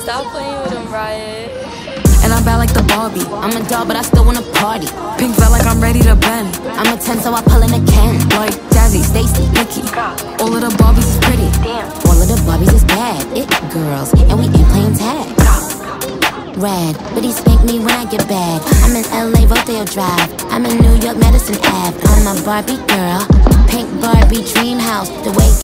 Stop playing with him, Riot. And I'm bad like the Barbie. I'm a doll, but I still wanna party. Pink felt like I'm ready to bend. I'm a 10, so I pull in a Ken. Like Jazzy, Stacy, Nikki. All of the Barbies is pretty. All of the Barbies is bad. It girls, and we ain't playing tag. Red, but he spank me when I get bad. I'm in LA, Rodeo Drive. I'm in New York, Madison Ave. I'm a Barbie girl. Pink Barbie dream house. The way